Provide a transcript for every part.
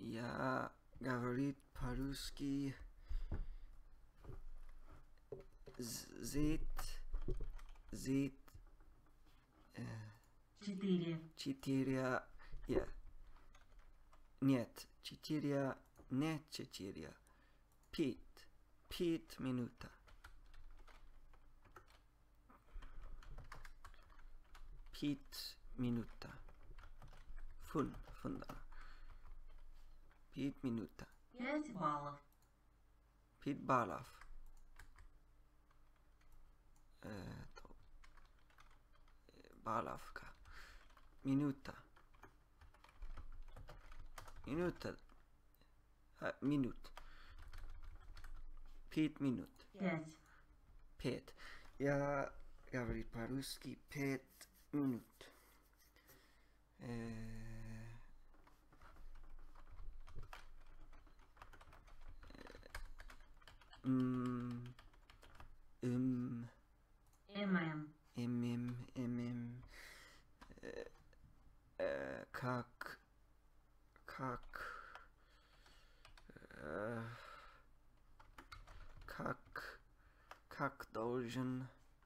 Я говорит по-русски. Зит. 4. Нет, 4. Не 4. 5. 5 минута. 5 minuta. 5. 5 minuta. 5 баллов. 5 баллов. Баловка. Минута. Минута. Минут. 5 минут. 5. 5. Я говорю по-русски 5 минут. Как должен.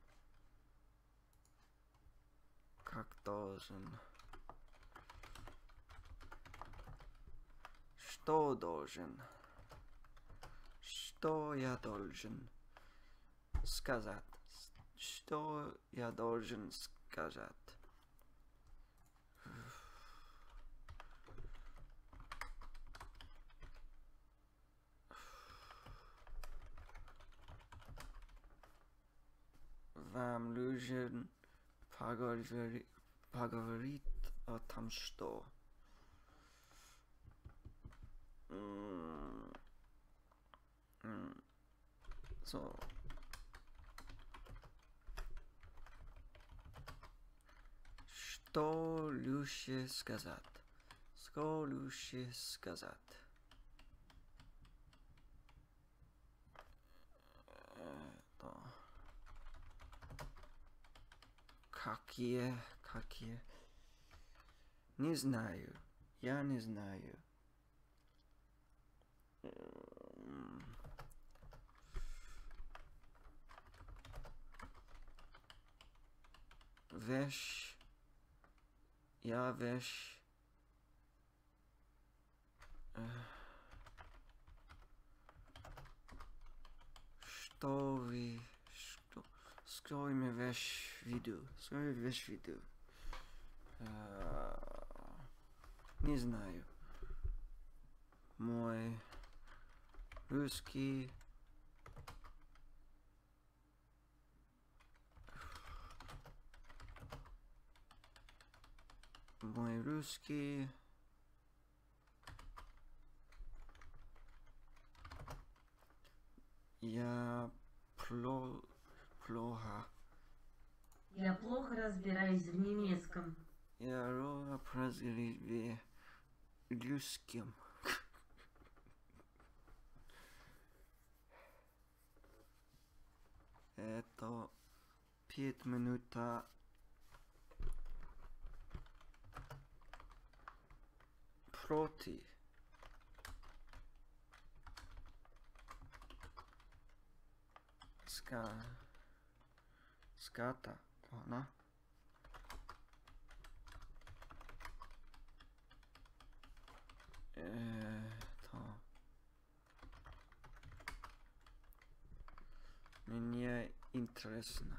Что должен? Что я должен сказать? Что я должен сказать? Вам нужен поговорить о том, что что лучше сказать? Что лучше сказать? Какие? Не знаю. Я не знаю. Вещь. Я вещь. Что вы... Что имя вещь виду? Что вещь виду? Не знаю. Мой русский... Мой русский... Я плохо. Я плохо разбираюсь в немецком. Я плохо разбираюсь в русском. Это 5 минут против. Ската, она. Мне интересно.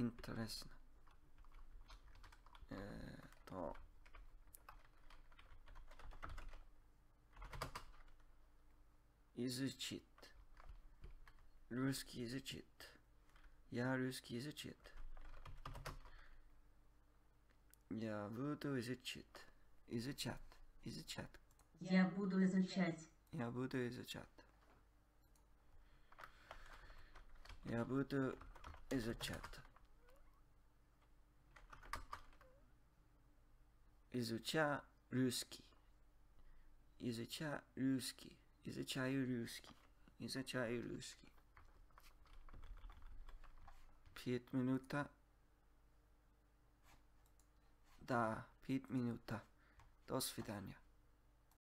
То. Изучить. Русский изучить. Я русский изучить. Я буду изучать. Я буду изучать. Я буду изучать. Я буду изучать. Изучаю русский. Изучаю русский. 5 минут. Да, 5 минут. До свидания.